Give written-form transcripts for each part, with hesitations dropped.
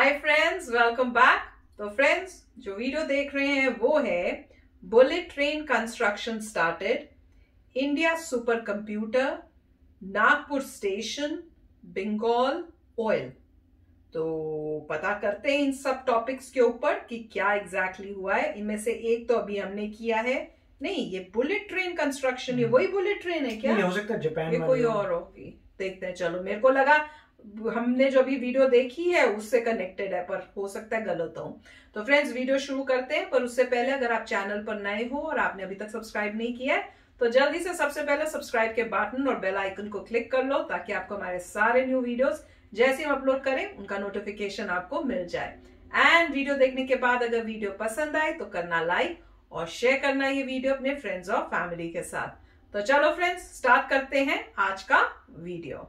हाय friends, welcome back. तो friends, जो video देख रहे हैं वो है bullet train construction started, India super computer, Nagpur station, Bengal oil. तो पता करते हैं इन सब टॉपिक्स के ऊपर कि क्या एग्जैक्टली हुआ है। इनमें से एक तो अभी हमने किया है, नहीं ये बुलेट ट्रेन कंस्ट्रक्शन, ये वही बुलेट ट्रेन है क्या? नहीं, हो सकता है जापान ये कोई और होगी, देखते हैं। चलो, मेरे को लगा हमने जो भी वीडियो देखी है उससे कनेक्टेड है, पर हो सकता है गलत हो। तो फ्रेंड्स, वीडियो शुरू करते हैं, पर उससे पहले अगर आप चैनल पर नए हो और आपने अभी तक सब्सक्राइब नहीं किया है तो जल्दी से सबसे पहले सब्सक्राइब के बटन और बेल आइकन को क्लिक कर लो, ताकि आपको हमारे सारे न्यू वीडियोस जैसे हम अपलोड करें उनका नोटिफिकेशन आपको मिल जाए। एंड वीडियो देखने के बाद अगर वीडियो पसंद आए तो करना लाइक और शेयर करना ये वीडियो अपने फ्रेंड्स और फैमिली के साथ। तो चलो फ्रेंड्स, स्टार्ट करते हैं आज का वीडियो।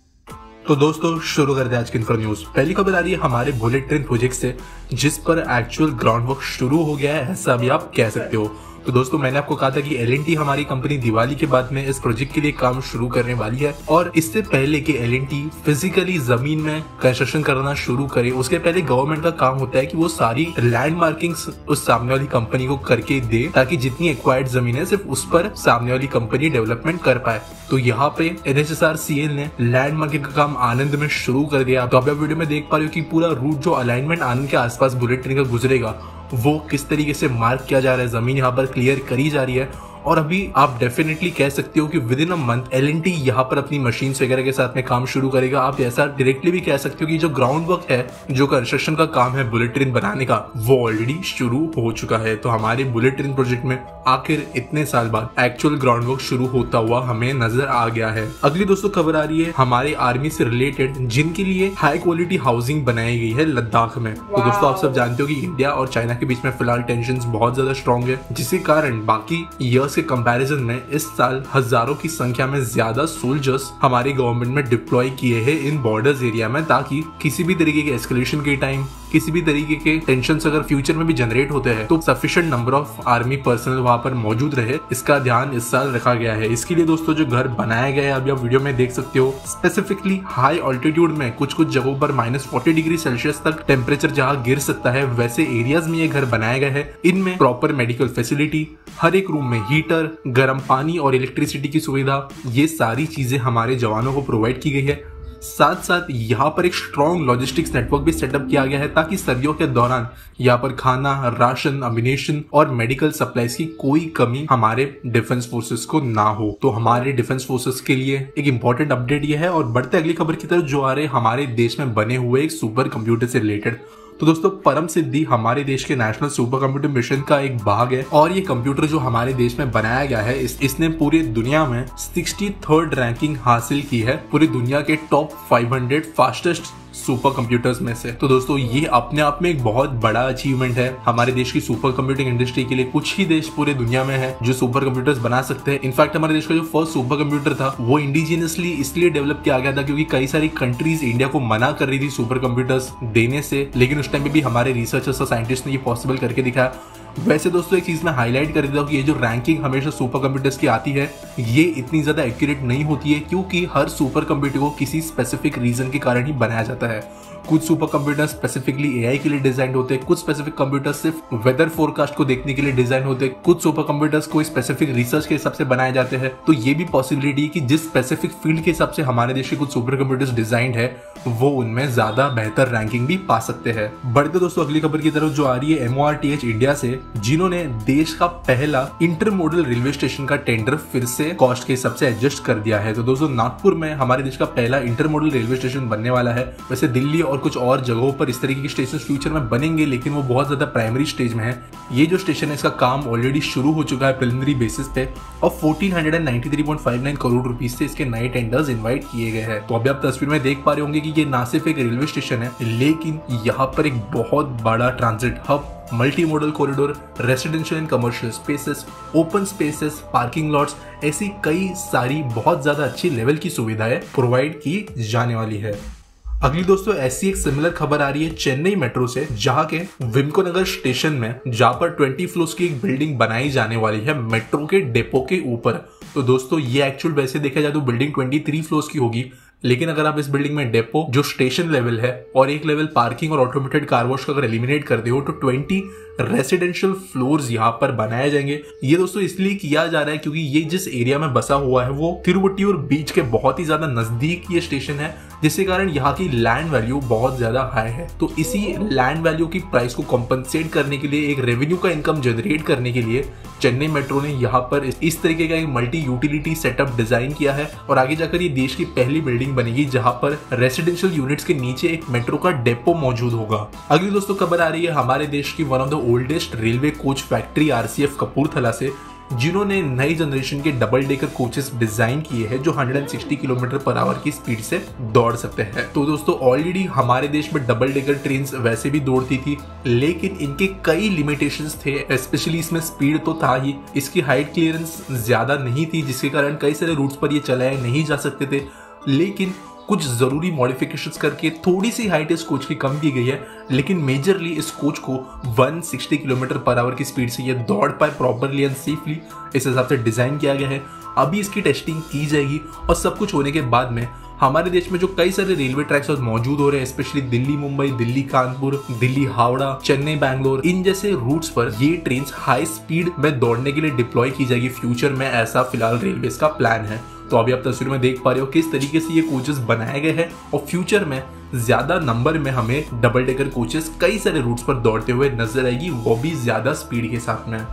तो दोस्तों, शुरू करते हैं आज की इन्फो न्यूज। पहली खबर आ रही है हमारे बुलेट ट्रेन प्रोजेक्ट से, जिस पर एक्चुअल ग्राउंड वर्क शुरू हो गया है, ऐसा भी आप कह सकते हो। तो दोस्तों, मैंने आपको कहा था कि L&T हमारी कंपनी दिवाली के बाद में इस प्रोजेक्ट के लिए काम शुरू करने वाली है, और इससे पहले कि L&T फिजिकली जमीन में कंस्ट्रक्शन करना शुरू करे, उसके पहले गवर्नमेंट का काम होता है कि वो सारी लैंड मार्किंग्स उस सामने वाली कंपनी को करके दे, ताकि जितनी एक्वायर्ड जमीन है सिर्फ उस पर सामने वाली कंपनी डेवलपमेंट कर पाए। तो यहाँ पे NHSRCL ने लैंड मार्किंग का काम आनंद में शुरू कर दिया। तो अब आप वीडियो में देख पा रहे हो कि पूरा रूट जो अलाइनमेंट आनंद के आसपास बुलेट ट्रेन का गुजरेगा वो किस तरीके से मार्क किया जा रहा है, जमीन यहाँ पर क्लियर करी जा रही है। और अभी आप डेफिनेटली कह सकते हो कि with in a month L&T यहाँ पर अपनी मशीन्स वगैरह के साथ में काम शुरू करेगा। आप ऐसा डायरेक्टली भी कह सकते हो कि जो ग्राउंड वर्क है, जो कंस्ट्रक्शन का काम है बुलेट ट्रेन बनाने का, वो ऑलरेडी शुरू हो चुका है। तो हमारे बुलेट ट्रेन प्रोजेक्ट में आखिर इतने साल बाद एक्चुअल ग्राउंड वर्क शुरू होता हुआ हमें नजर आ गया है। अगली दोस्तों खबर आ रही है हमारे आर्मी से रिलेटेड, जिनके लिए हाई क्वालिटी हाउसिंग बनाई गई है लद्दाख में। तो दोस्तों, आप सब जानते हो कि इंडिया और चाइना के बीच में फिलहाल टेंशन बहुत ज्यादा स्ट्रॉन्ग है, जिसके कारण बाकी ईयर्स के कंपैरिजन में इस साल हजारों की संख्या में ज्यादा सोल्जर्स हमारी गवर्नमेंट में डिप्लॉय किए हैं इन बॉर्डर्स एरिया में, ताकि किसी भी तरीके के एस्केलेशन के टाइम, किसी भी तरीके के टेंशन अगर फ्यूचर में भी जनरेट होते हैं तो sufficient number of army personnel वहां पर मौजूद रहे। इसका ध्यान इस साल रखा गया है। इसके लिए दोस्तों जो घर बनाया गया है, अभी आप वीडियो में देख सकते हो, स्पेसिफिकली हाई ऑल्टीट्यूड में कुछ कुछ जगहों पर -40 डिग्री सेल्सियस तक टेम्परेचर जहां गिर सकता है, वैसे एरियाज में ये घर बनाया गया है। इनमें प्रॉपर मेडिकल फैसिलिटी, हर एक रूम में हीटर, गर्म पानी और इलेक्ट्रिसिटी की सुविधा, ये सारी चीजें हमारे जवानों को प्रोवाइड की गई है। साथ साथ यहाँ पर एक स्ट्रॉन्ग लॉजिस्टिक्स नेटवर्क भी सेटअप किया गया है, ताकि सर्दियों के दौरान यहाँ पर खाना, राशन, अम्यूनिशन और मेडिकल सप्लाईज की कोई कमी हमारे डिफेंस फोर्सेस को ना हो। तो हमारे डिफेंस फोर्सेस के लिए एक इंपॉर्टेंट अपडेट ये है। और बढ़ते अगली खबर की तरफ, जो आ रहे हमारे देश में बने हुए एक सुपर कंप्यूटर से रिलेटेड। तो दोस्तों, परम सिद्धि हमारे देश के नेशनल सुपर कंप्यूटर मिशन का एक भाग है, और ये कंप्यूटर जो हमारे देश में बनाया गया है, इसने पूरी दुनिया में 63rd रैंकिंग हासिल की है, पूरी दुनिया के टॉप 500 फास्टेस्ट सुपर कंप्यूटर्स में से। तो दोस्तों, ये अपने आप में एक बहुत बड़ा अचीवमेंट है हमारे देश की सुपर कंप्यूटिंग इंडस्ट्री के लिए। कुछ ही देश पूरे दुनिया में है जो सुपर कंप्यूटर्स बना सकते हैं। इनफैक्ट हमारे देश का जो फर्स्ट सुपर कंप्यूटर था वो इंडिजिनियसली इसलिए डेवलप किया गया था क्योंकि कई सारी कंट्रीज इंडिया को मना कर रही थी सुपर कंप्यूटर्स देने से, लेकिन उस टाइम पे भी हमारे रिसर्चर्स और साइंटिस्ट ने ये पॉसिबल करके दिखाया। वैसे दोस्तों, एक चीज मैं हाईलाइट कर देता हूँ कि ये जो रैंकिंग हमेशा सुपर कंप्यूटर्स की आती है, ये इतनी ज्यादा एक्यूरेट नहीं होती है, क्योंकि हर सुपर कंप्यूटर को किसी स्पेसिफिक रीजन के कारण ही बनाया जाता है। कुछ सुपर कंप्यूटर स्पेसिफिकली AI के लिए डिजाइन होते हैं, कुछ स्पेसिफिक कंप्यूटर सिर्फ वेदर फोरकास्ट को देखने के लिए डिजाइन होते हैं, कुछ सुपर कंप्यूटर्स कोई स्पेसिफिक रिसर्च के हिसाब से बनाए जाते हैं। तो ये भी पॉसिबिलिटी है कि जिस स्पेसिफिक फील्ड के हिसाब से हमारे देश के कुछ सुपर कंप्यूटर्स डिजाइन है, वो उनमें ज्यादा बेहतर रैंकिंग भी पा सकते हैं। बढ़ते दोस्तों अगली खबर की तरफ, जो आ रही है MORTH इंडिया से, जिन्होंने देश का पहला इंटरमोडल रेलवे स्टेशन का टेंडर फिर से कॉस्ट के हिसाब से एडजस्ट कर दिया है। तो दोस्तों, नागपुर में हमारे देश का पहला इंटरमोडल रेलवे स्टेशन बनने वाला है। वैसे दिल्ली और कुछ और जगहों पर इस तरीके के स्टेशन फ्यूचर में बनेंगे, लेकिन वो बहुत ज्यादा प्राइमरी स्टेज में है। ये जो स्टेशन है, इसका काम ऑलरेडी शुरू हो चुका है प्रिलिमिनरी बेसिस पे, और 1493.59 करोड़ रुपीज से इसके नए टेंडर्स इनवाइट किए गए हैं। तो अभी आप तस्वीर में देख पा रहे होंगे कि ये ना सिर्फ एक रेलवे स्टेशन है, लेकिन यहाँ पर एक बहुत बड़ा transit hub, multi modal corridor, residential and commercial spaces, open spaces, parking lots, ऐसी कई सारी बहुत ज्यादा अच्छी लेवल की सुविधाएं प्रोवाइड की जाने वाली है। अगली दोस्तों ऐसी एक सिमिलर खबर आ रही है चेन्नई मेट्रो से, जहां के विम्को नगर स्टेशन में, जहां पर 20 फ्लोर्स की एक बिल्डिंग बनाई जाने वाली है मेट्रो के डेपो के ऊपर। तो दोस्तों, ये एक्चुअल वैसे देखा जाए तो बिल्डिंग 23 फ्लोर्स की होगी, लेकिन अगर आप इस बिल्डिंग में डेपो, जो स्टेशन लेवल है, और एक लेवल पार्किंग और ऑटोमेटेड कार वॉश का अगर एलिमिनेट करते हो तो 20 रेसिडेंशियल फ्लोर्स यहाँ पर बनाए जाएंगे। ये दोस्तों इसलिए किया जा रहा है क्योंकि ये जिस एरिया में बसा हुआ है वो तिरुवट्टियूर बीच के बहुत ही ज्यादा नजदीक ये स्टेशन है, जिसके कारण यहाँ की लैंड वैल्यू बहुत ज्यादा हाई है। तो इसी लैंड वैल्यू की प्राइस को कॉम्पनसेट करने के लिए, एक रेवेन्यू का इनकम जनरेट करने के लिए चेन्नई मेट्रो ने यहाँ पर इस तरीके का एक मल्टी यूटिलिटी सेटअप डिजाइन किया है और आगे जाकर ये देश की पहली बिल्डिंग बनेगी जहां पर रेसिडेंशियल यूनिट्स के नीचे एक मेट्रो का डेपो मौजूद होगा। अगली दोस्तों खबर आ रही है हमारे देश की one of the oldest railway coach factory RCF Kapurthala से, जिन्होंने नई जनरेशन के डबल डेकर कोचेस डिजाइन किए हैं जो 160 किलोमीटर पर आवर की स्पीड से दौड़ सकते हैं। तो दोस्तों ऑलरेडी हमारे देश में डबल डेकर ट्रेन्स वैसे भी दौड़ती थी, लेकिन इनके कई लिमिटेशंस थे। स्पेशली इसमें स्पीड तो था ही, इसकी हाइट क्लियरेंस ज्यादा नहीं थी, जिसके कारण कई सारे रूट्स पर ये चलाए नहीं जा सकते थे। लेकिन कुछ जरूरी मॉडिफिकेशंस करके थोड़ी सी हाइट इस कोच की कम की गई है, लेकिन मेजरली इस कोच को 160 किलोमीटर पर आवर की स्पीड से ये दौड़ पाए प्रॉपरली एंड सेफली, इस हिसाब से डिजाइन किया गया है। अभी इसकी टेस्टिंग की जाएगी और सब कुछ होने के बाद में हमारे देश में जो कई सारे रेलवे ट्रैक्स मौजूद हो रहे हैं, स्पेशली दिल्ली मुंबई, दिल्ली कानपुर, दिल्ली हावड़ा, चेन्नई बैंगलोर, इन जैसे रूट्स पर ये ट्रेन हाई स्पीड में दौड़ने के लिए डिप्लॉय की जाएगी फ्यूचर में, ऐसा फिलहाल रेलवे का प्लान है। तो अभी आप तस्वीर में देख पा रहे हो किस तरीके से ये कोचेस बनाए गए हैं और फ्यूचर में ज्यादा नंबर में हमें डबल डेकर कोचेस कई सारे रूट्स पर दौड़ते हुए नजर आएगी, वो भी ज्यादा स्पीड के साथ में।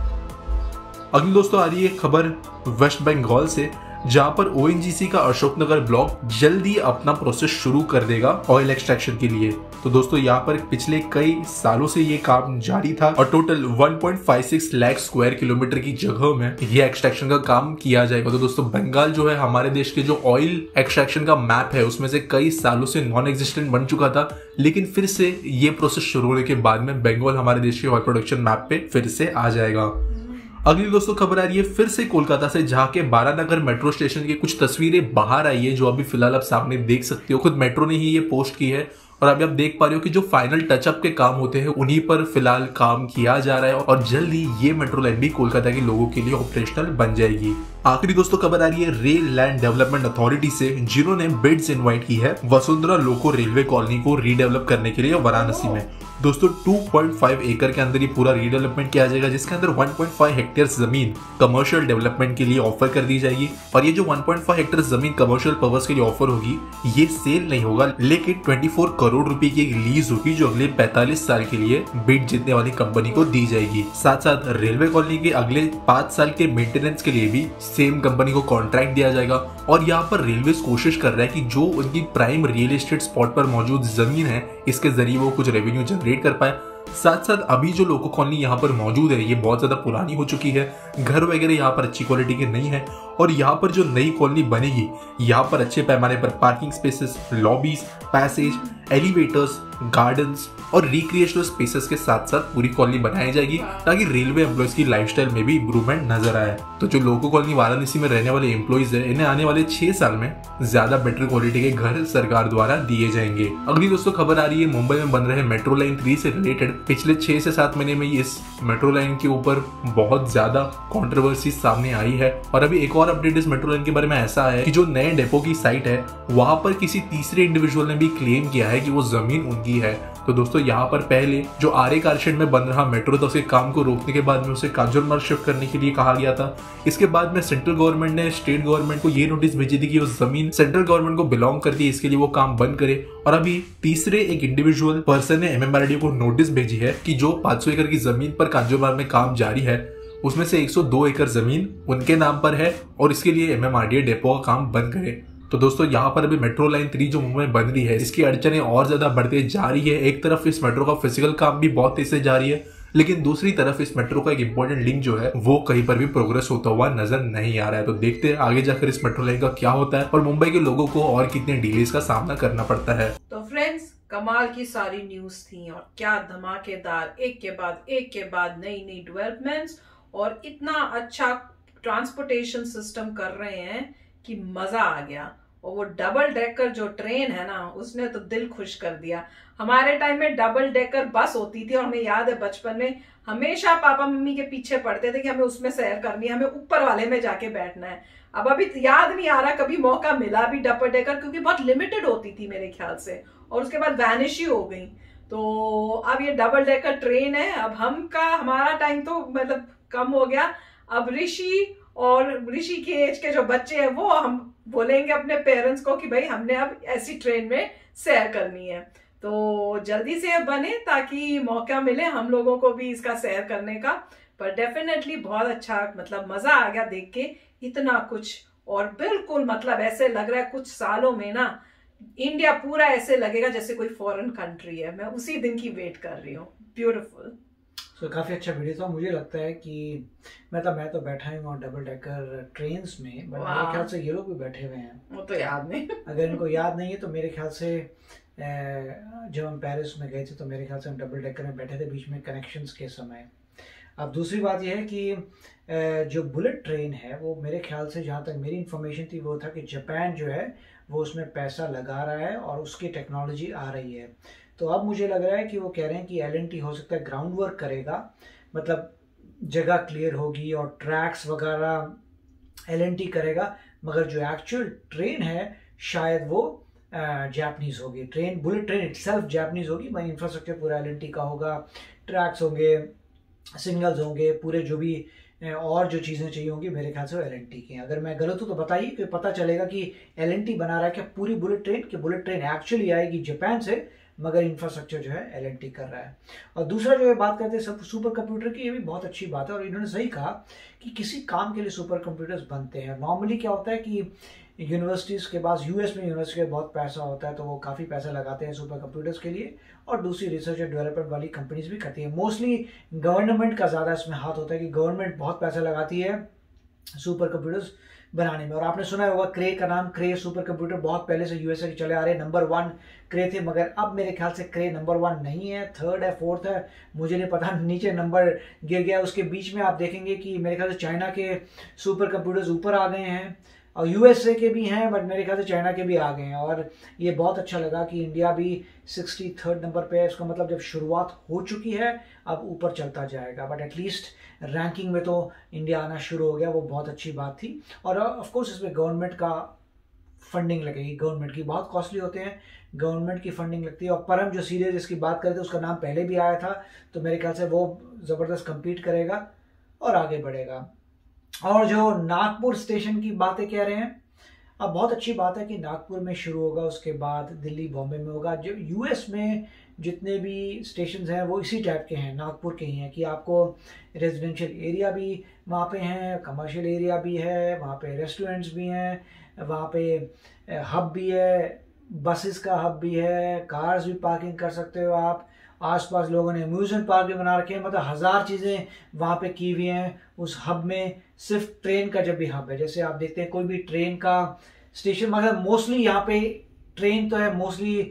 अगली दोस्तों आ रही है खबर वेस्ट बंगाल से, जहां पर ओएनजीसी का अशोकनगर ब्लॉक जल्दी अपना प्रोसेस शुरू कर देगा ऑयल एक्सट्रैक्शन के लिए। तो दोस्तों यहाँ पर पिछले कई सालों से ये काम जारी था और टोटल 1.56 लाख स्क्वायर किलोमीटर की जगह में ये एक्सट्रैक्शन का काम किया जाएगा। तो दोस्तों बंगाल जो है हमारे देश के जो ऑयल एक्सट्रैक्शन का मैप है उसमें से कई सालों से नॉन एग्जिस्टेंट बन चुका था, लेकिन फिर से ये प्रोसेस शुरू होने के बाद में बंगाल हमारे देश के ऑयल प्रोडक्शन मैप पे फिर से आ जाएगा। अगली दोस्तों खबर आ रही है फिर से कोलकाता से, जहां के बारानगर मेट्रो स्टेशन की कुछ तस्वीरें बाहर आई है जो अभी फिलहाल आप सामने देख सकते हो। खुद मेट्रो ने ही ये पोस्ट की है और अभी आप देख पा रहे हो कि जो फाइनल टचअप के काम होते हैं उन्हीं पर फिलहाल काम किया जा रहा है और जल्दी ये मेट्रो लाइन भी कोलकाता के लोगों के लिए ऑपरेशनल बन जाएगी। आखिरी दोस्तों खबर आ रही है रेल लैंड डेवलपमेंट अथॉरिटी से, जिन्होंने बिड्स इनवाइट की है वसुंधरा लोको रेलवे कॉलोनी को रीडेवलप करने के लिए वाराणसी में। दोस्तों 2.5 एकड़ के अंदर ये पूरा रीडेवलपमेंट किया जाएगा, जिसके अंदर 1.5 हेक्टेयर जमीन कमर्शियल डेवलपमेंट के लिए ऑफर कर दी जाएगी। और ये जो 1.5 हेक्टेयर जमीन कमर्शियल पर्पस के लिए ऑफर होगी, ये सेल नहीं होगा, लेकिन 24 करोड़ रुपए की एक लीज होगी जो अगले 45 साल के लिए बिड जीतने वाली कंपनी को दी जाएगी। साथ साथ रेलवे कॉलोनी के अगले 5 साल के मेंटेनेंस के लिए भी सेम कंपनी को कॉन्ट्रैक्ट दिया जाएगा। और यहाँ पर रेलवे कोशिश कर रहा है कि जो उनकी प्राइम रियल एस्टेट स्पॉट पर मौजूद जमीन है, इसके जरिए वो कुछ रेवेन्यू जनरेट कर पाए। साथ साथ अभी जो लोको कॉलोनी यहाँ पर मौजूद है ये बहुत ज्यादा पुरानी हो चुकी है, घर वगैरह यहाँ पर अच्छी क्वालिटी के नहीं है और यहाँ पर जो नई कॉलोनी बनेगी यहाँ पर अच्छे पैमाने पर parking spaces, lobbies, passage, elevators, gardens और रिक्रिएशनल स्पेसेस के साथ साथ पूरी कॉलोनी बनाई जाएगी ताकि रेलवे एम्प्लॉइज की लाइफस्टाइल में भी इंप्रूवमेंट नजर आए। तो जो लोको कॉलोनी वाराणसी में रहने वाले एम्प्लॉइज है, इन्हें आने वाले 6 साल में ज्यादा बेटर क्वालिटी के घर सरकार द्वारा दिए जाएंगे। अगली दोस्तों खबर आ रही है मुंबई में बन रहे मेट्रो लाइन 3 से रिलेटेड। पिछले 6 से 7 महीने में इस मेट्रो लाइन के ऊपर बहुत ज्यादा कॉन्ट्रोवर्सी सामने आई है और अभी एक और अपडेट इस मेट्रो लाइन के बारे में ऐसा है कि जो नए डेपो की साइट है वहां पर किसी तीसरे इंडिविजुअल ने भी क्लेम किया है कि वो जमीन उनकी है। तो दोस्तों यहाँ पर पहले जो आर्य कारशेड में बन रहा मेट्रो था उसके काम को रोकने के बाद में उसे कांजूरमार्ग शिफ्ट करने के लिए कहा गया था। इसके बाद में सेंट्रल गवर्नमेंट ने स्टेट गवर्नमेंट को ये नोटिस भेजी थी कि वो जमीन सेंट्रल गवर्नमेंट को बिलोंग करती है, इसके लिए वो काम बंद करे। और अभी तीसरे एक इंडिविजुअल पर्सन ने MMRDA को नोटिस भेजी है कि जो 500 एकड़ की जमीन पर कांजूरमार्ग में काम जारी है उसमें से 102 एकड़ जमीन उनके नाम पर है और इसके लिए MMRDA डेपो का काम बंद करे। तो दोस्तों यहाँ पर अभी मेट्रो लाइन 3 जो मुंबई में बन रही है इसकी अड़चनें और ज्यादा बढ़ते जा रही है। एक तरफ इस मेट्रो का फिजिकल काम भी बहुत तेज से जा रही है, लेकिन दूसरी तरफ इस मेट्रो का एक इंपॉर्टेंट लिंक जो है वो कहीं पर भी प्रोग्रेस होता हुआ नजर नहीं आ रहा है। तो देखते हैं आगे जाकर इस मेट्रो लाइन का क्या होता है और मुंबई के लोगों को और कितने डिलेज का सामना करना पड़ता है। तो फ्रेंड्स कमाल की सारी न्यूज थी और क्या धमाकेदार, एक के बाद नई नई डेवलपमेंट्स और इतना अच्छा ट्रांसपोर्टेशन सिस्टम कर रहे हैं कि मजा आ गया। और वो डबल डेकर जो ट्रेन है ना उसने तो दिल खुश कर दिया। हमारे टाइम में डबल डेकर बस होती थी और हमें याद है बचपन में हमेशा पापा मम्मी के पीछे पड़ते थे कि हमें उसमें सैर करनी है, हमें ऊपर वाले में जाके बैठना है। अब अभी याद नहीं आ रहा कभी मौका मिला भी डबल डेकर, क्योंकि बहुत लिमिटेड होती थी मेरे ख्याल से, और उसके बाद वैनिश ही हो गई। तो अब ये डबल डेकर ट्रेन है। अब हमारा टाइम तो मतलब कम हो गया। अब ऋषि के एज के जो बच्चे हैं वो हम बोलेंगे अपने पेरेंट्स को कि भाई हमने अब ऐसी ट्रेन में सैर करनी है। तो जल्दी से बने ताकि मौका मिले हम लोगों को भी इसका सैर करने का। पर डेफिनेटली बहुत अच्छा, मतलब मजा आ गया देख के इतना कुछ। और बिल्कुल मतलब ऐसे लग रहा है कुछ सालों में ना इंडिया पूरा ऐसे लगेगा जैसे कोई फॉरेन कंट्री है। मैं उसी दिन की वेट कर रही हूँ। ब्यूटीफुल। तो काफ़ी अच्छा वीडियो था। मुझे लगता है कि मैं तो बैठा हूँ डबल डेकर ट्रेन्स में, बट मेरे ख्याल से ये लोग भी बैठे हुए हैं। वो तो याद नहीं। अगर इनको याद नहीं है तो मेरे ख्याल से जब हम पेरिस में गए थे तो मेरे ख्याल से हम डबल डेकर में बैठे थे बीच में कनेक्शंस के समय। अब दूसरी बात यह है कि जो बुलेट ट्रेन है वो मेरे ख्याल से, जहाँ तक मेरी इन्फॉर्मेशन थी, वो था कि जापान जो है वो उसमें पैसा लगा रहा है और उसकी टेक्नोलॉजी आ रही है। तो अब मुझे लग रहा है कि वो कह रहे हैं कि L&T हो सकता है ग्राउंड वर्क करेगा, मतलब जगह क्लियर होगी और ट्रैक्स वगैरह L&T करेगा, मगर जो एक्चुअल ट्रेन है शायद वो जापानीज होगी। बुलेट ट्रेन इटसेल्फ जापानीज होगी, वही इंफ्रास्ट्रक्चर पूरा L&T का होगा, ट्रैक्स होंगे, सिग्नल्स होंगे, पूरे जो भी और जो चीज़ें चाहिए होंगी मेरे ख्याल से वो L&T की। अगर मैं गलत हूँ तो बताइए कि पता चलेगा कि L&T बना रहा है क्या पूरी बुलेट ट्रेन एक्चुअली आएगी जापान से, मगर इंफ्रास्ट्रक्चर जो है L&T कर रहा है। और दूसरा जो है बात करते हैं सुपर कंप्यूटर की, ये भी बहुत अच्छी बात है और इन्होंने सही कहा कि किसी काम के लिए सुपर कंप्यूटर्स बनते हैं। नॉर्मली क्या होता है कि यूनिवर्सिटीज़ के पास, यूएस में यूनिवर्सिटी का बहुत पैसा होता है तो वो काफ़ी पैसा लगाते हैं सुपर कंप्यूटर्स के लिए, और दूसरी रिसर्च और डेवलपमेंट वाली कंपनीज भी करती है। मोस्टली गवर्नमेंट का ज़्यादा इसमें हाथ होता है कि गवर्नमेंट बहुत पैसा लगाती है सुपर कंप्यूटर्स बनाने में। और आपने सुना होगा क्रे का नाम, क्रे सुपर कंप्यूटर बहुत पहले से यूएसए के चले आ रहे हैं, नंबर 1 क्रे थे, मगर अब मेरे ख्याल से क्रे नंबर 1 नहीं है, 3rd है, 4th है, मुझे नहीं पता, नीचे नंबर गिर गया। उसके बीच में आप देखेंगे कि मेरे ख्याल से चाइना के सुपर कंप्यूटर्स ऊपर आ गए हैं और यूएसए के भी हैं, बट मेरे ख्याल से चाइना के भी आ गए हैं। और ये बहुत अच्छा लगा कि इंडिया भी 63rd नंबर पे है। इसका मतलब जब शुरुआत हो चुकी है अब ऊपर चलता जाएगा, बट एटलीस्ट रैंकिंग में तो इंडिया आना शुरू हो गया, वो बहुत अच्छी बात थी। और ऑफ कोर्स इसमें गवर्नमेंट का फंडिंग लगेगी, गवर्नमेंट की बहुत कॉस्टली होते हैं, गवर्नमेंट की फंडिंग लगती है। और परम जो सीरीज इसकी बात करते थे उसका नाम पहले भी आया था, तो मेरे ख्याल से वो ज़बरदस्त कम्पीट करेगा और आगे बढ़ेगा। और जो नागपुर स्टेशन की बातें कह रहे हैं, अब बहुत अच्छी बात है कि नागपुर में शुरू होगा, उसके बाद दिल्ली बॉम्बे में होगा। जो यूएस में जितने भी स्टेशंस हैं वो इसी टाइप के हैं, नागपुर के ही हैं, कि आपको रेजिडेंशियल एरिया भी वहाँ पे हैं, कमर्शियल एरिया भी है, वहाँ पे रेस्टोरेंट्स भी हैं, वहाँ पे हब भी है, बसेस का हब भी है, कार्स भी पार्किंग कर सकते हो आप। आसपास लोगों ने अम्यूजमेंट पार्क भी बना रखे हैं, मतलब 1000 चीज़ें वहाँ पे की हुई हैं उस हब में। सिर्फ ट्रेन का जब भी हब है, जैसे आप देखते हैं कोई भी ट्रेन का स्टेशन, मतलब मोस्टली यहाँ पे ट्रेन तो है, मोस्टली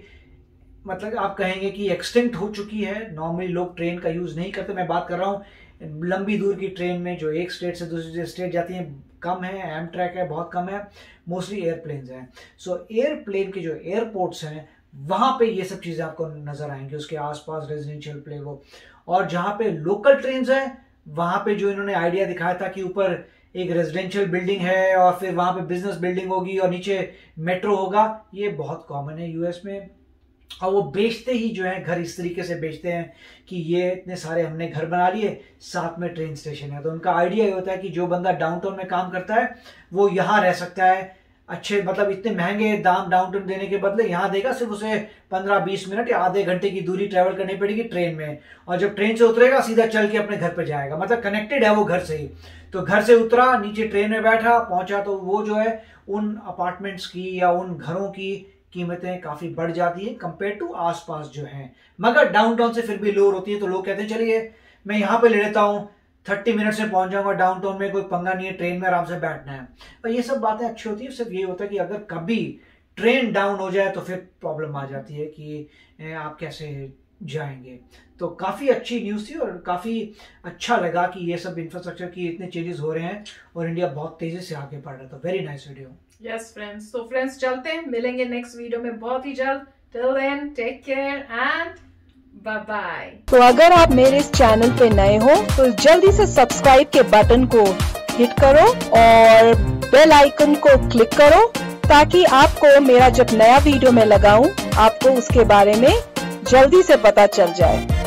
मतलब आप कहेंगे कि एक्सटिंक्ट हो चुकी है, नॉर्मली लोग ट्रेन का यूज़ नहीं करते। मैं बात कर रहा हूँ लंबी दूर की ट्रेन में जो एक स्टेट से दूसरी स्टेट जाती हैं, कम है, एमट्रैक है बहुत कम है, मोस्टली एयरप्लेन्स हैं। सो एयरप्लेन के जो एयरपोर्ट्स हैं वहाँ पे ये सब चीज़ें आपको नज़र आएंगी, उसके आसपास रेजिडेंशियल प्ले वो। और जहाँ पे लोकल ट्रेन है वहाँ पे जो इन्होंने आइडिया दिखाया था कि ऊपर एक रेजिडेंशियल बिल्डिंग है और फिर वहाँ पे बिजनेस बिल्डिंग होगी और नीचे मेट्रो होगा, ये बहुत कॉमन है यूएस में। और वो बेचते ही जो है घर इस तरीके से बेचते हैं कि ये इतने सारे हमने घर बना लिए, साथ में ट्रेन स्टेशन है। तो उनका आइडिया ये होता है कि जो बंदा डाउनटाउन में काम करता है वो यहाँ रह सकता है, अच्छे मतलब इतने महंगे दाम डाउनटाउन देने के बदले यहाँ देगा, सिर्फ उसे 15-20 मिनट या आधे घंटे की दूरी ट्रेवल करनी पड़ेगी ट्रेन में, और जब ट्रेन से उतरेगा सीधा चल के अपने घर पे जाएगा, मतलब कनेक्टेड है वो घर से ही। तो घर से उतरा, नीचे ट्रेन में बैठा, पहुंचा, तो वो जो है उन अपार्टमेंट्स की या उन घरों की कीमतें काफी बढ़ जाती है कंपेयर टू आसपास जो है, मगर डाउनटाउन से फिर भी लोअर होती है। तो लोग कहते हैं चलिए मैं यहाँ पे ले लेता हूँ, 30 मिनट से पहुंच जाऊंगा डाउनटाउन में, कोई पंगा नहीं है, ट्रेन में आराम से बैठना है। और ये सब बातें अच्छी होती है, सिर्फ ये होता है कि अगर कभी ट्रेन डाउन हो जाए तो फिर प्रॉब्लम आ जाती है कि आप कैसे जाएंगे। तो काफी अच्छी न्यूज थी और काफी अच्छा लगा कि ये सब इंफ्रास्ट्रक्चर की इतने चेंजेस हो रहे हैं और इंडिया बहुत तेजी से आगे बढ़ रहा है। तो very nice video. Yes friends, तो फ्रेंड्स चलते हैं, मिलेंगे नेक्स्ट वीडियो में बहुत ही जल्द। Till then, take care and bye-bye. तो अगर आप मेरे इस चैनल पे नए हो तो जल्दी से सब्सक्राइब के बटन को हिट करो और बेल आइकन को क्लिक करो ताकि आपको मेरा जब नया वीडियो मैं लगाऊं आपको उसके बारे में जल्दी से पता चल जाए।